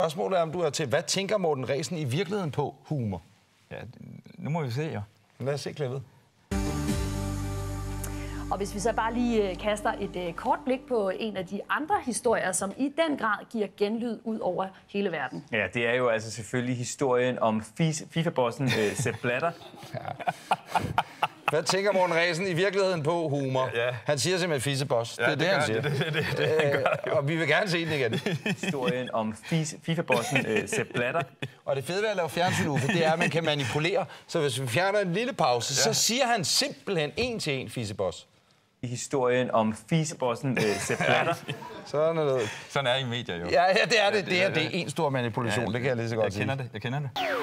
Spørgsmålet er, om du er til, hvad tænker Morten Ræsen i virkeligheden på humor? Ja, nu må vi se, jo. Lad os se klippet. Og hvis vi så bare lige kaster et kort blik på en af de andre historier, som i den grad giver genlyd ud over hele verden. Ja, det er jo altså selvfølgelig historien om FIFA-bossen Sepp Blatter. Hvad tænker Morten Ræsen i virkeligheden på humor? Ja. Han siger simpelthen fisseboss. Det er det, han siger. Det, og vi vil gerne se den igen. Historien om FIFA-bossen Sepp Blatter. Og det fede ved at lave fjernsyn, Uffe, det er, at man kan manipulere. Så hvis vi fjerner en lille pause, så siger han simpelthen en til en fisseboss. I historien om FIFA-bossen Sepp Blatter. Sådan er det. Sådan er I medier jo. Ja, det er det. Det er en stor manipulation. Det kan jeg lige så godt sige. Jeg kender det.